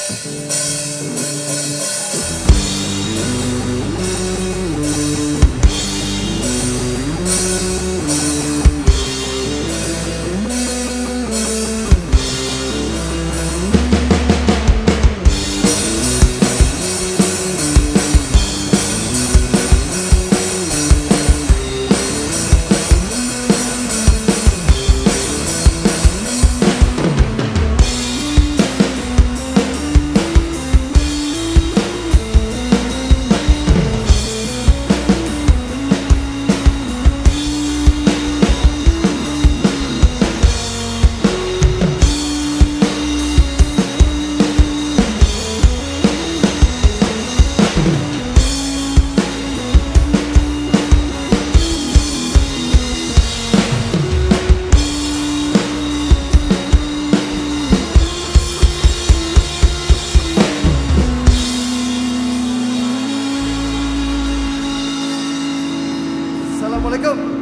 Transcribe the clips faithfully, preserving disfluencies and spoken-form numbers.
Assalamualaikum.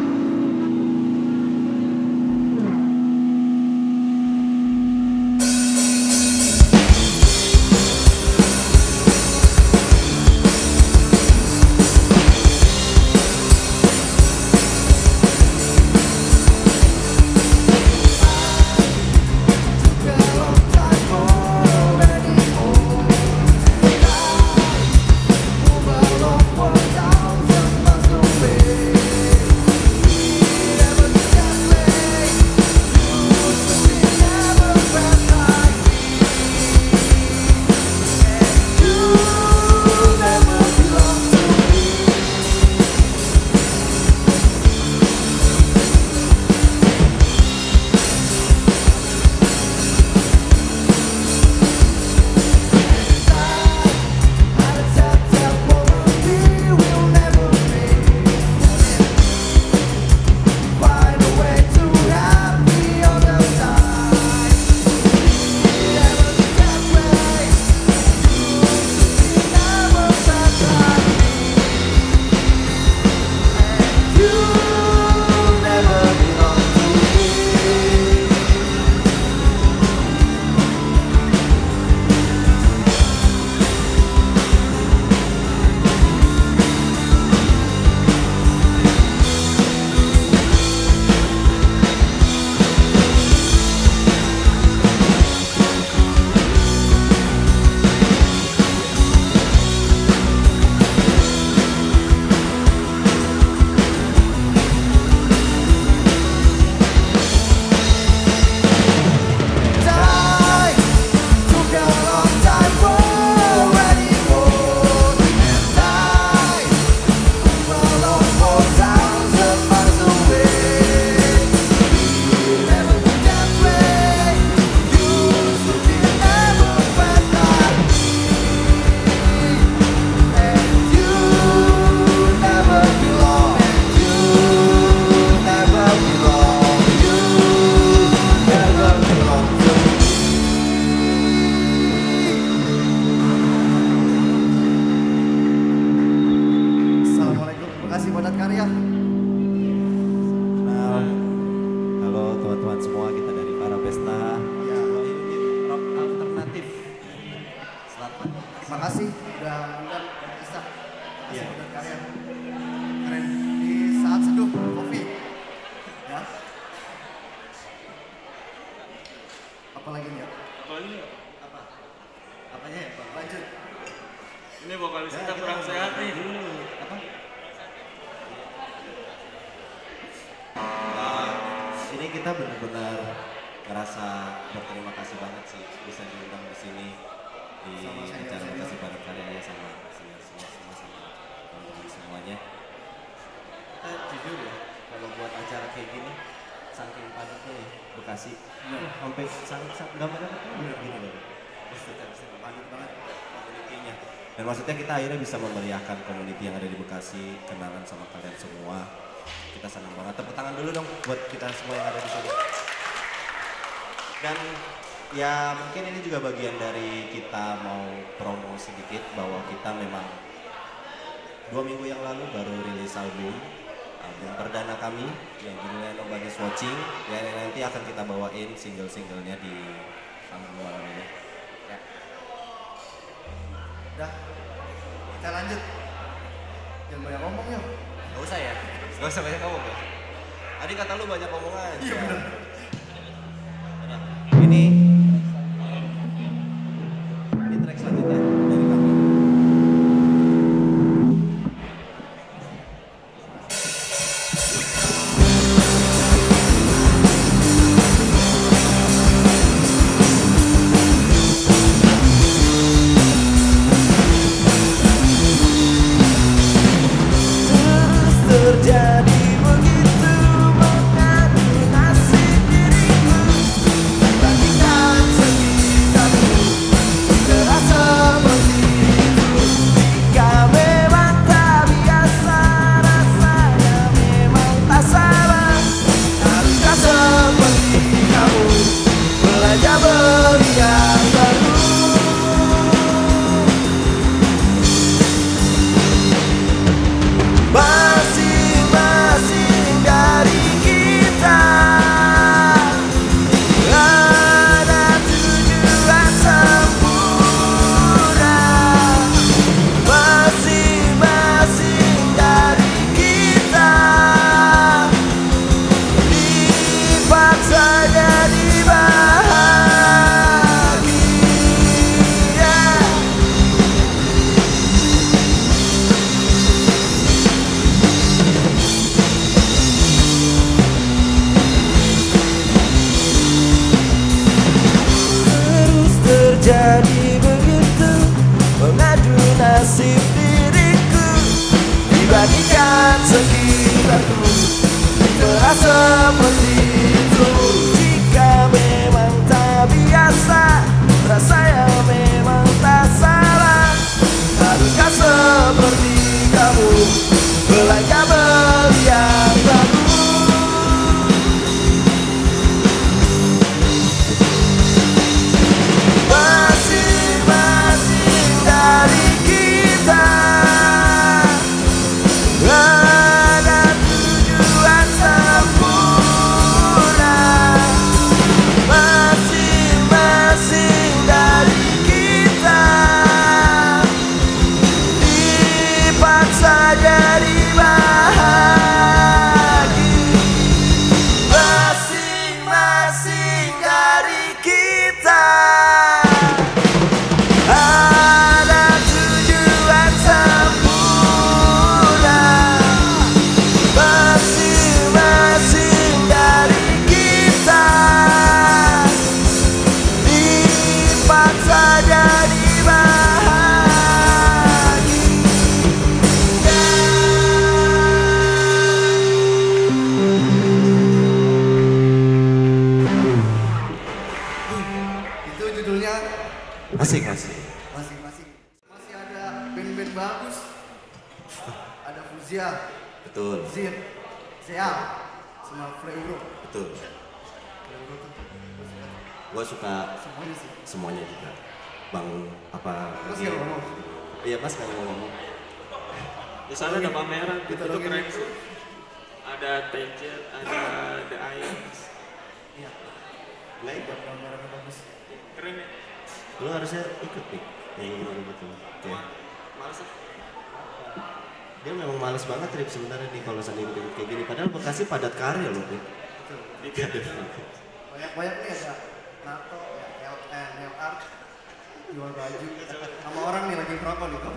Terima kasih udah undang bisa kasih yeah. Buat karya keren di saat seduh kopi ya. Apa lagi nih ya? Apa lagi nih? Apa? Apanya ya Pak? Lanjut. Ini vokalis kita ya, kurang sehat nih. Apa? Nah, ini kita benar-benar ngerasa berterima kasih banget sih bisa diundang di sini di sama acara Bekasi Barat Karya ya sama semua semua semua sama teman-teman semuanya. Kita jujur ya kalau buat acara kayak gini saking padatnya ya Bekasi, nah, sampai sangat sangat nggak pada ketemu gini loh. Sangat padat banget komunitinya. Dan maksudnya kita akhirnya bisa memeriahkan komuniti yang ada di Bekasi, kenalan sama kalian semua. Kita senang banget. Tepuk tangan dulu dong buat kita semua yang ada di sini. Dan ya mungkin ini juga bagian dari kita mau promo sedikit bahwa kita memang dua minggu yang lalu baru rilis album album perdana kami yang judulnya Nobody's Watching, yang nanti akan kita bawain single-singlenya di album malam ini ya. Kita lanjut. Jangan banyak ngomong yuk. Gak usah ya, gak usah banyak ngomong ya. Tadi kata lu banyak ngomong aja. Iya bener. Ini ini track selanjutnya dari kami. Terjadi begitu mengadu nasib diriku, bagikan sekitarku terasa seperti itu. Jika memang tak biasa rasanya, memang tak salah. Haruskah seperti kamu belajar beri yang baru? Masing-masing dari kita ada tujuan sempurna. Masing-masing dari kita dipaksa jadi bahagia. Terus terjadi begitu mengadu nasib diriku, dibandingkan sekitarku terasa seperti itu. Jika memang tak biasa rasanya, memang tak salah. Haruskah seperti kamu belanja beli yang baru? Masing-masing dari kita ada tujuan sempurna. Masing-masing dari kita dipaksa jadi bahagia. Masing-masing dari kita ada tujuan sempurna. Masing-masing dari kita dipaksa jadi Itu judulnya Asik asik. masing-masing. Masih ada band-band bagus. Ada Fuzia, Betul, Zir, Zea, sama Fleuro. betul. Fleuro tuh Gua suka semuanya sih. semuanya juga. Bang apa? Terus kalau ngomong, Iya pas kalau ngomong. Di sana ada pameran, Kita itu login. keren sih. Ada Tanger, ada The Ions. iya, Nggak ikut. gambarannya bagus. Keren ya? Lu harusnya ikut nih. Yang gitu gitu. Oke. Males ah. Dia memang males banget Rip sebenarnya nih kalau seni ikut kayak gini. Padahal Bekasi padat karya loh Rip. Betul. Dikit ya. Banyak-banyak nih ada Nato, ya, L N, Nail Art, jual baju. Sama orang nih lagi merokok nih.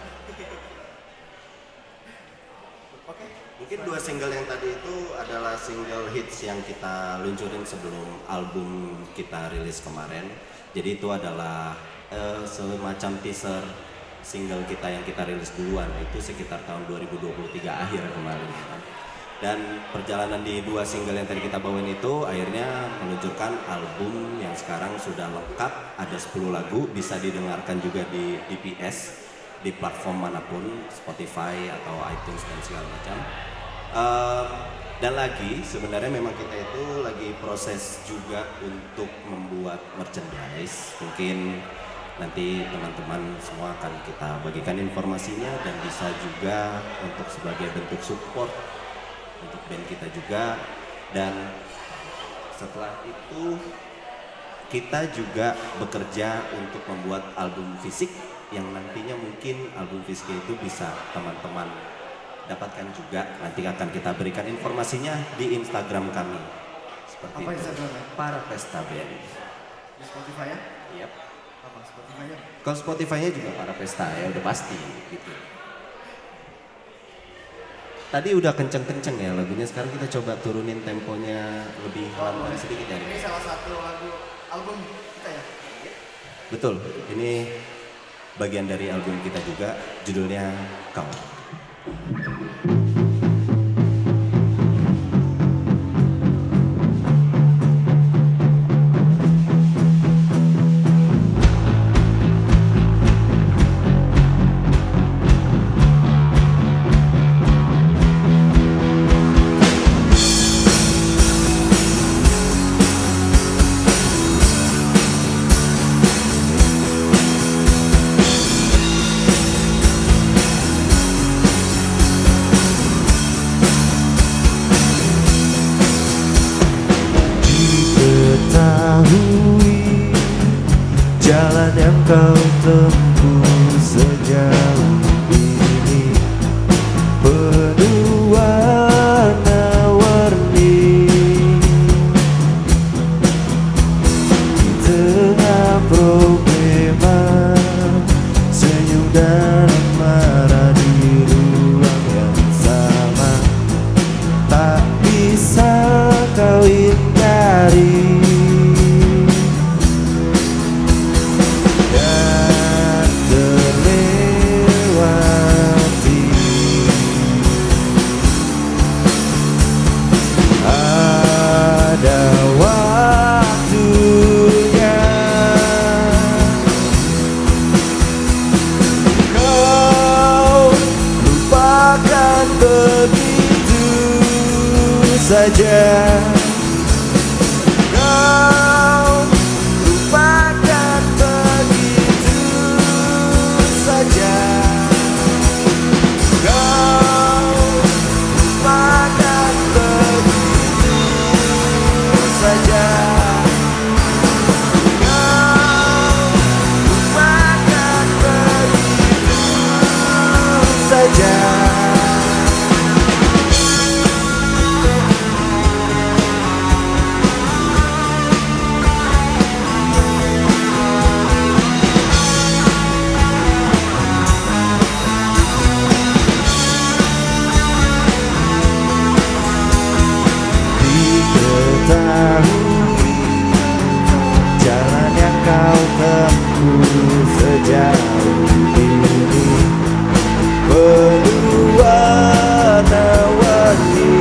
Oke. Mungkin dua single yang tadi itu adalah single hits yang kita luncurin sebelum album kita rilis kemarin. Jadi itu adalah eh, semacam teaser single kita yang kita rilis duluan. Itu sekitar tahun dua ribu dua puluh tiga akhir kemarin. Dan perjalanan di dua single yang tadi kita bawain itu akhirnya meluncurkan album yang sekarang sudah lengkap. Ada sepuluh lagu, bisa didengarkan juga di D P S, di platform manapun, Spotify atau iTunes dan segala macam. Uh, dan lagi sebenarnya memang kita itu lagi proses juga untuk membuat merchandise. Mungkin nanti teman-teman semua akan kita bagikan informasinya dan bisa juga untuk sebagai bentuk support untuk band kita juga. Dan setelah itu kita juga bekerja untuk membuat album fisik yang nantinya mungkin album fisik itu bisa teman-teman dapatkan juga. Nanti akan kita berikan informasinya di Instagram kami. Seperti Apa itu. Instagramnya? Para Pesta Band. Di Spotify ya? Yap. Apa Spotify-nya? Kalau Spotify-nya juga Para Pesta ya udah pasti gitu. Tadi udah kenceng-kenceng ya lagunya, sekarang kita coba turunin temponya lebih lambat sedikit ya. Ini salah satu lagu album kita ya? Betul, ini bagian dari album kita juga, judulnya Kau. Jalan yang kau tempuh sejauh ini penuh warna-warni. Di tengah problema, senyum dan marah di ruang yang sama, tak bisa kau hindari. Saja kau lupakan begitu saja, kau lupakan begitu saja, kau lupakan begitu saja. Jalan yang kau tempuh sejauh ini penuh warna-warni.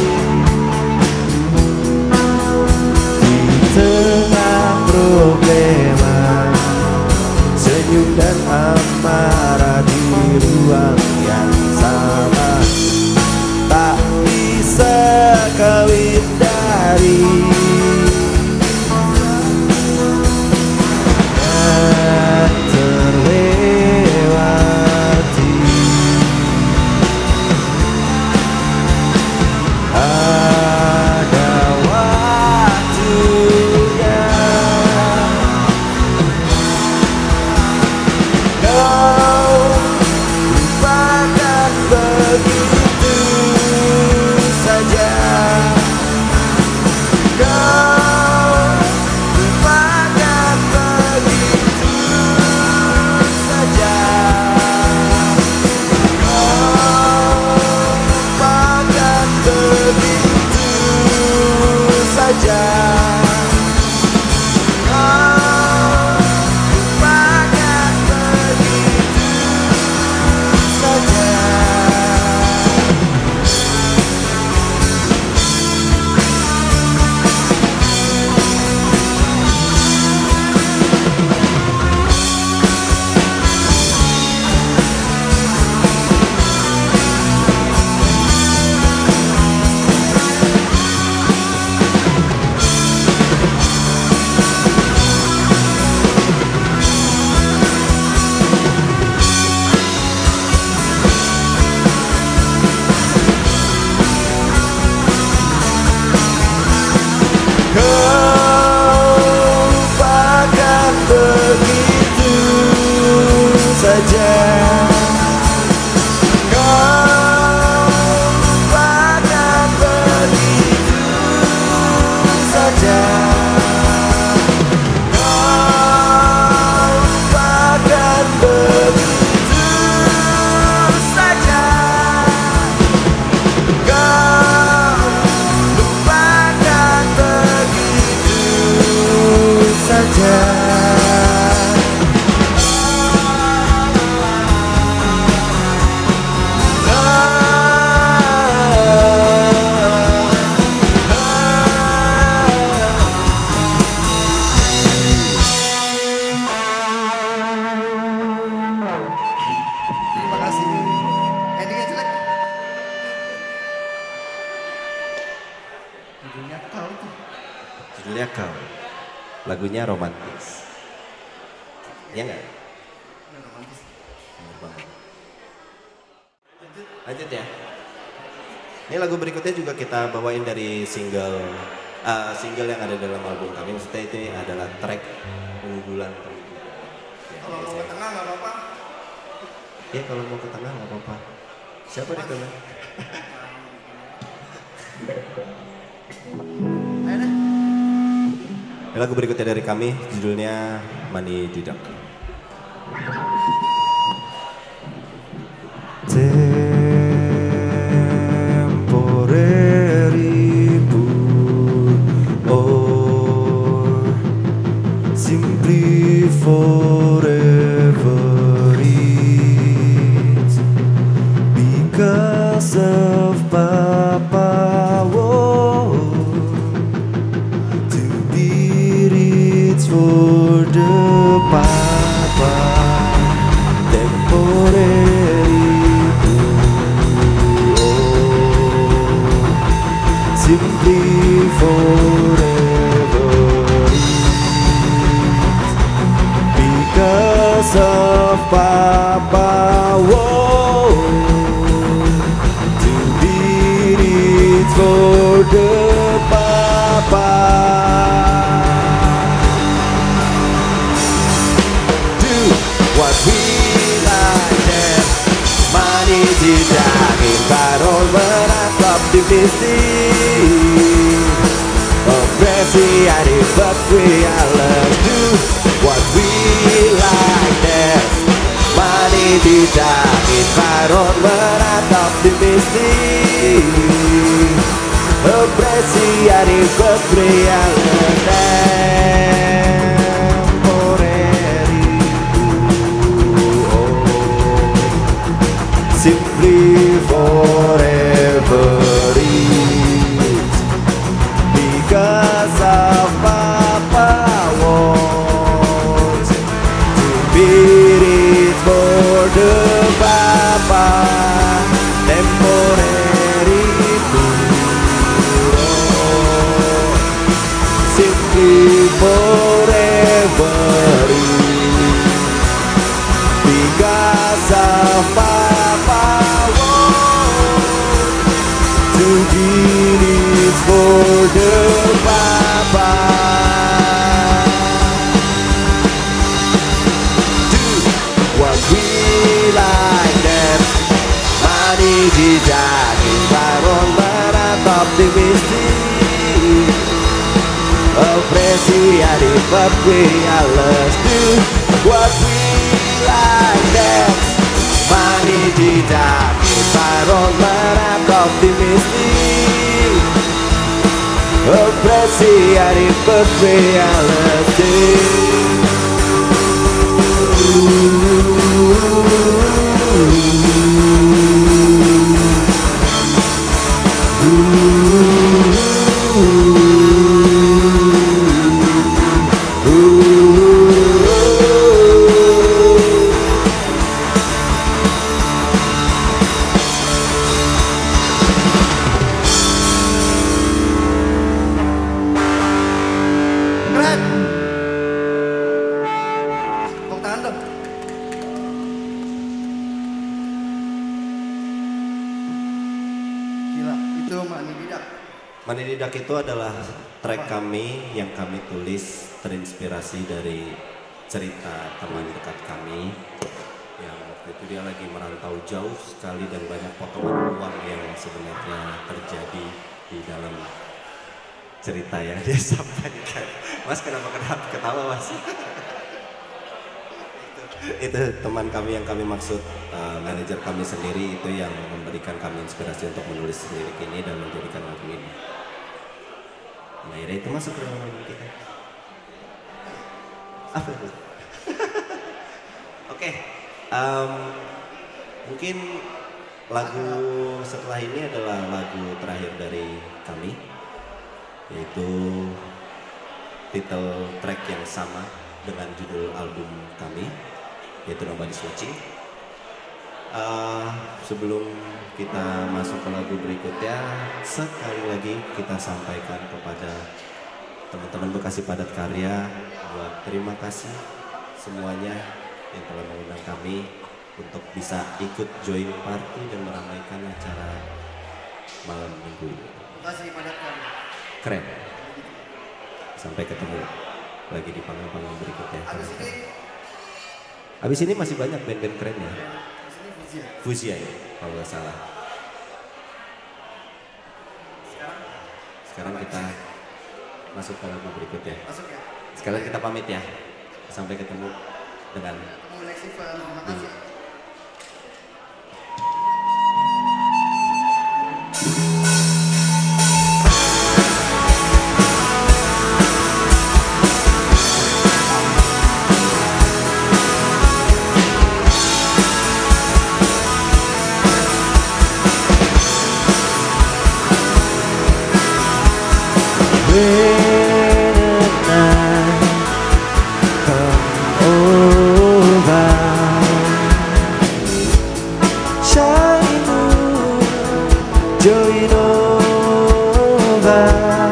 Di tengah problema, senyum dan amarah di ruang yang sama, tak bisa kau hindari. Oh lagunya romantis. Ya nggak? Ini romantis. Bener banget. Lanjut ya. Ini lagu berikutnya juga kita bawain dari single uh, single yang ada dalam album kami. Maksudnya itu adalah track unggulan kami juga. Ya, Kalau mau ke tengah nggak apa-apa. ya kalau mau ke tengah nggak apa-apa. Siapa di tengah? Ayo deh. Ini lagu berikutnya dari kami, judulnya Money Didak. Temporary poor or simply forever it's because of Papa war to be rich for the Papa temporary simply forever because of Papa whoa, to be rich for the Papa. Do what we like and money tidak environment optimistic. Opresi but we are love. Do what we like then money tidak environment optimistic. Opresi but we are love. Temporary oh, simply forever is because of Papa wants to be rich for the Papa temporary oh, simply forever is because of Papa wants to be rich for the Papa. Do what we like then money tidak environment optimistic. Opresi but we are love. Do what we like then money tidak environment optimistic. Opresi but we are love. Keren. Tepuk tangan dong. Gila, itu Money Didak. Money Didak itu adalah track kami yang kami tulis terinspirasi dari cerita teman dekat kami yang waktu itu dia lagi merantau jauh sekali dan banyak potongan uang yang sebenarnya terjadi di dalam cerita yang dia sampaikan. Mas kenapa kenapa ketawa mas? itu, itu teman kami yang kami maksud uh, manajer kami sendiri itu yang memberikan kami inspirasi untuk menulis lirik ini dan menjadikan lagu ini. Nah akhirnya itu masuk ke dalam lagu kita. Apa itu? Oke, um, mungkin lagu setelah ini adalah lagu terakhir dari kami, yaitu title track yang sama dengan judul album kami, yaitu Nobody's Watching. Uh, sebelum kita masuk ke lagu berikutnya, sekali lagi kita sampaikan kepada teman-teman Bekasi Padat Karya, buat terima kasih semuanya yang telah mengundang kami untuk bisa ikut join party dan meramaikan acara malam minggu ini. Terima kasih Padat Karya. Keren. Sampai ketemu lagi di panggung-panggung berikutnya. Abis ini, Abis ini masih banyak band-band keren ya. abis ini Fusia. Fusia ya, kalau nggak salah. Sekarang Sekarang kita masuk ke lagu berikutnya. masuk ya. Sekalian kita pamit ya. Sampai ketemu dengan Ketemu next event. Terima kasih. When at night come over, shining moon, join over,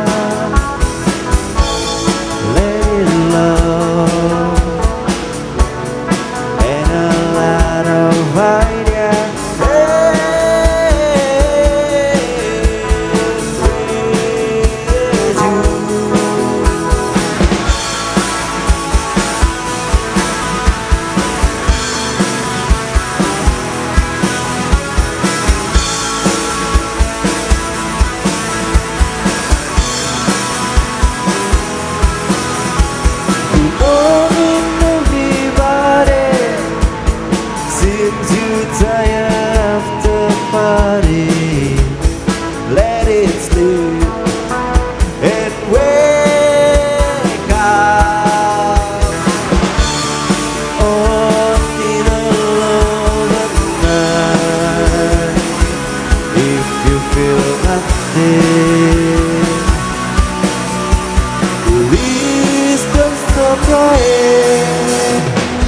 let it love, and a lot of ideas. Let it sleep and wake up on in a lonely night. If you feel nothing, please don't stop crying.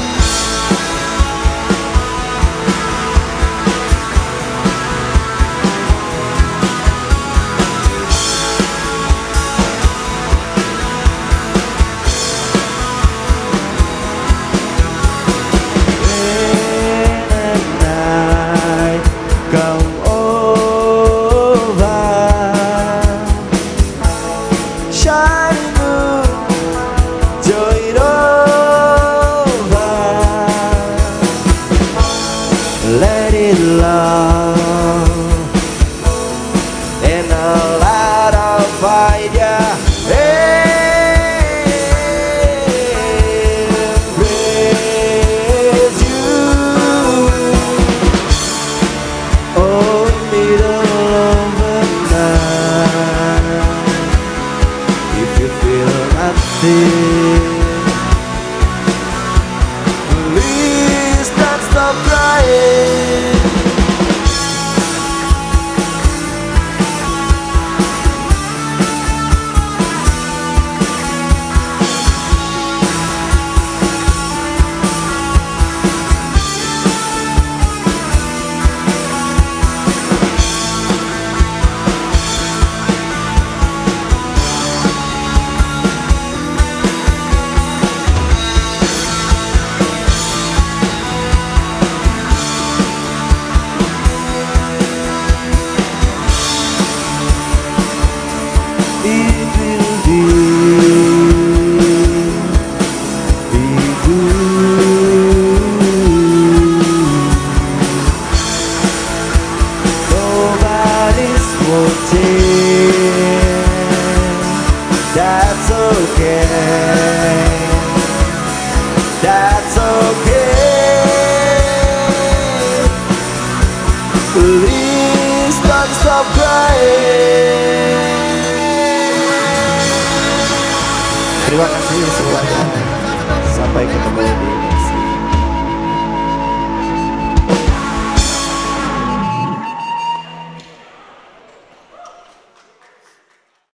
Come over, shining moon, join over, let it love, and a lot of ideas. Embrace you. Oh, middle of the night, if you feel nothing, please don't stop crying. It will be, be good. Nobody's wanting, that's okay, that's okay. Please don't stop crying. Terima kasih semuanya. Sampai ketemu.